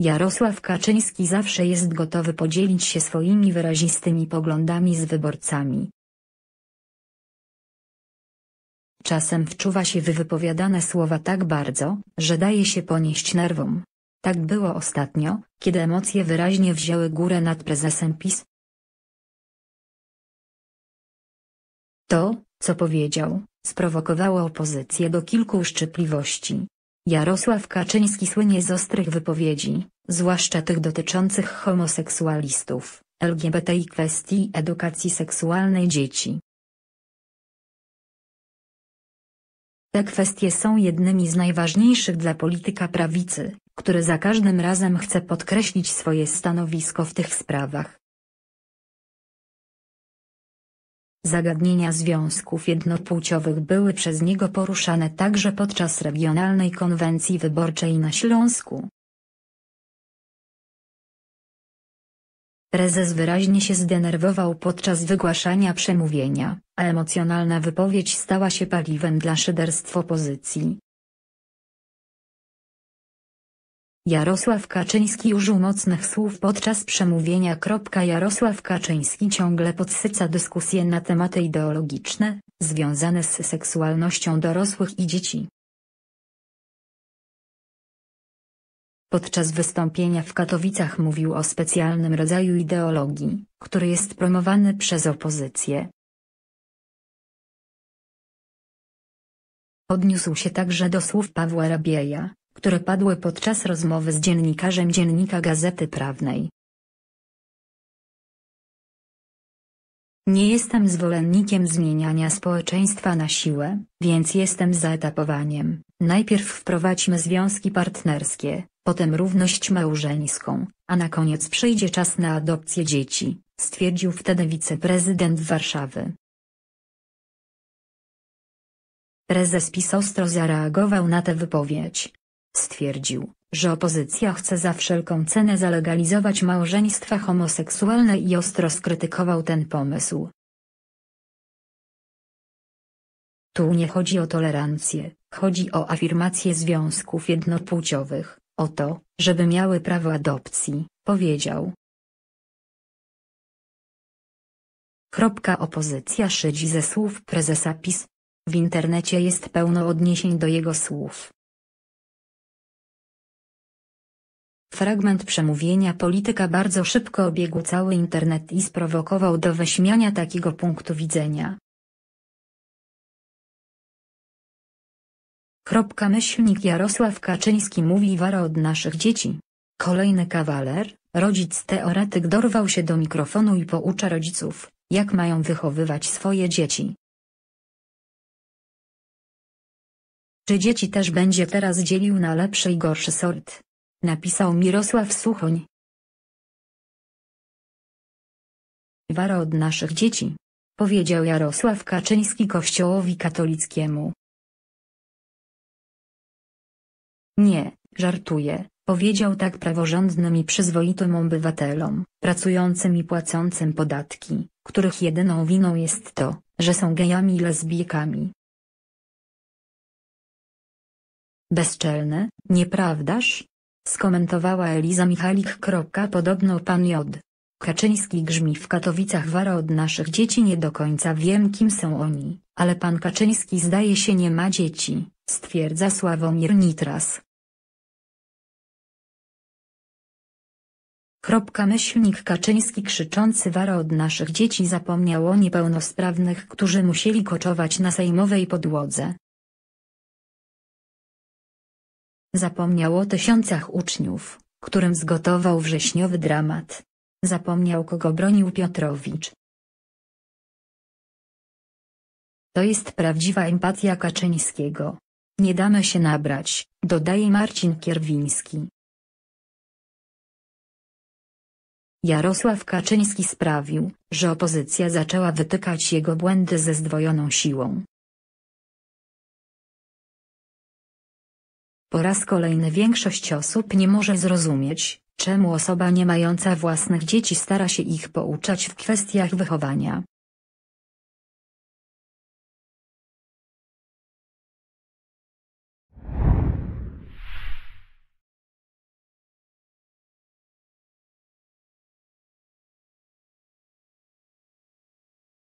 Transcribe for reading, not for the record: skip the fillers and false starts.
Jarosław Kaczyński zawsze jest gotowy podzielić się swoimi wyrazistymi poglądami z wyborcami. Czasem wczuwa się w wypowiadane słowa tak bardzo, że daje się ponieść nerwom. Tak było ostatnio, kiedy emocje wyraźnie wzięły górę nad prezesem PiS. To, co powiedział, sprowokowało opozycję do kilku uszczypliwości. Jarosław Kaczyński słynie z ostrych wypowiedzi, zwłaszcza tych dotyczących homoseksualistów, LGBT i kwestii edukacji seksualnej dzieci. Te kwestie są jednymi z najważniejszych dla polityka prawicy, który za każdym razem chce podkreślić swoje stanowisko w tych sprawach. Zagadnienia związków jednopłciowych były przez niego poruszane także podczas Regionalnej Konwencji Wyborczej na Śląsku. Prezes wyraźnie się zdenerwował podczas wygłaszania przemówienia, a emocjonalna wypowiedź stała się paliwem dla szyderstw opozycji. Jarosław Kaczyński użył mocnych słów podczas przemówienia. Jarosław Kaczyński ciągle podsyca dyskusje na tematy ideologiczne, związane z seksualnością dorosłych i dzieci. Podczas wystąpienia w Katowicach mówił o specjalnym rodzaju ideologii, który jest promowany przez opozycję. Odniósł się także do słów Pawła Rabieja, które padły podczas rozmowy z dziennikarzem dziennika Gazety Prawnej. Nie jestem zwolennikiem zmieniania społeczeństwa na siłę, więc jestem za etapowaniem. Najpierw wprowadźmy związki partnerskie, potem równość małżeńską, a na koniec przyjdzie czas na adopcję dzieci, stwierdził wtedy wiceprezydent Warszawy. Prezes PiS ostro zareagował na tę wypowiedź. Stwierdził, że opozycja chce za wszelką cenę zalegalizować małżeństwa homoseksualne i ostro skrytykował ten pomysł. Tu nie chodzi o tolerancję, chodzi o afirmację związków jednopłciowych, o to, żeby miały prawo adopcji, powiedział. Opozycja szydzi ze słów prezesa PiS. W internecie jest pełno odniesień do jego słów. Fragment przemówienia polityka bardzo szybko obiegł cały internet i sprowokował do wyśmiania takiego punktu widzenia. Jarosław Kaczyński mówi wara od naszych dzieci. Kolejny kawaler, rodzic teoretyk dorwał się do mikrofonu i poucza rodziców, jak mają wychowywać swoje dzieci. Czy dzieci też będzie teraz dzielił na lepszy i gorszy sort? Napisał Mirosław Suchoń. Wara od naszych dzieci, powiedział Jarosław Kaczyński Kościołowi katolickiemu. Nie, żartuję, powiedział tak praworządnym i przyzwoitym obywatelom, pracującym i płacącym podatki, których jedyną winą jest to, że są gejami i lesbijkami. Bezczelne, nieprawdaż? Skomentowała Eliza Michalik. Podobno pan J. Kaczyński grzmi w Katowicach wara od naszych dzieci. Nie do końca wiem, kim są oni, ale pan Kaczyński zdaje się nie ma dzieci, stwierdza Sławomir Nitras. Kaczyński krzyczący wara od naszych dzieci zapomniał o niepełnosprawnych, którzy musieli koczować na sejmowej podłodze. Zapomniał o tysiącach uczniów, którym zgotował wrześniowy dramat. Zapomniał, kogo bronił Piotrowicz. To jest prawdziwa empatia Kaczyńskiego. Nie damy się nabrać, dodaje Marcin Kierwiński. Jarosław Kaczyński sprawił, że opozycja zaczęła wytykać jego błędy ze zdwojoną siłą. Po raz kolejny większość osób nie może zrozumieć, czemu osoba nie mająca własnych dzieci stara się ich pouczać w kwestiach wychowania.